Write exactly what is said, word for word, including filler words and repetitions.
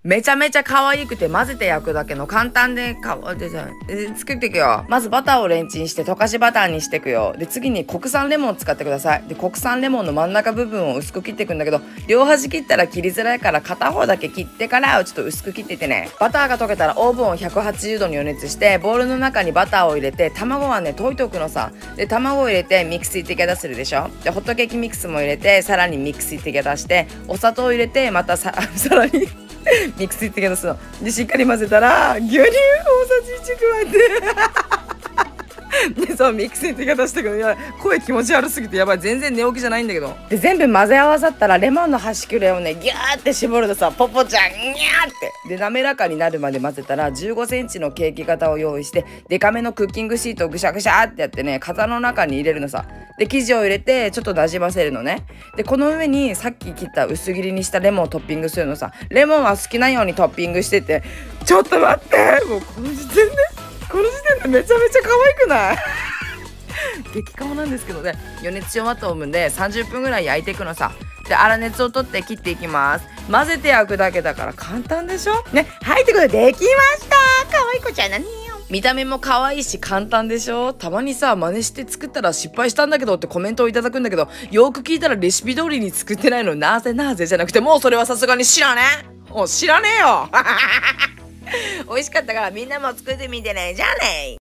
めちゃめちゃ可愛くて混ぜて焼くだけの簡単でかわでさ作っていくよ。まずバターをレンチンして溶かしバターにしていくよ。で次に国産レモンを使ってください。で国産レモンの真ん中部分を薄く切っていくんだけど、両端切ったら切りづらいから片方だけ切ってからちょっと薄く切っていってね。バターが溶けたらオーブンをひゃくはちじゅうどに予熱して、ボウルの中にバターを入れて、卵はね溶いておくのさ。で卵を入れてミックスイティゲダするでしょ。でホットケーキミックスも入れて、さらにミックスイティゲダして、お砂糖を入れて、またささらにミックスイティゲダするので、しっかり混ぜたら牛乳大さじいち加えてでそうミックスイティゲダしてくる。いや声気持ち悪すぎてやばい、全然寝起きじゃないんだけど。で全部混ぜ合わさったらレモンの端切れをねギューって絞るとさ、ポポちゃんニャーってで滑らかになるまで混ぜたら、じゅうごセンチのケーキ型を用意して、デカめのクッキングシートをぐしゃぐしゃってやってね、型の中に入れるのさ。で生地を入れてちょっとなじませるのね。でこの上にさっき切った薄切りにしたレモンをトッピングするのさ。レモンは好きなようにトッピングしてて、ちょっと待って、もうこの時点でこの時点でめちゃめちゃ可愛くない激カモなんですけどね。予熱し終わったオーブンでさんじゅっぷんぐらい焼いていくのさ。で粗熱を取って切っていきます。混ぜて焼くだけだから簡単でしょね。はいってことでできました。可愛い子ちゃんなによ。見た目も可愛いし簡単でしょ。たまにさ真似して作ったら失敗したんだけどってコメントをいただくんだけど、よく聞いたらレシピ通りに作ってないの。なぜなぜじゃなくて、もうそれはさすがに知らねえ。もう知らねえよ美味しかったからみんなも作ってみてね。じゃあね。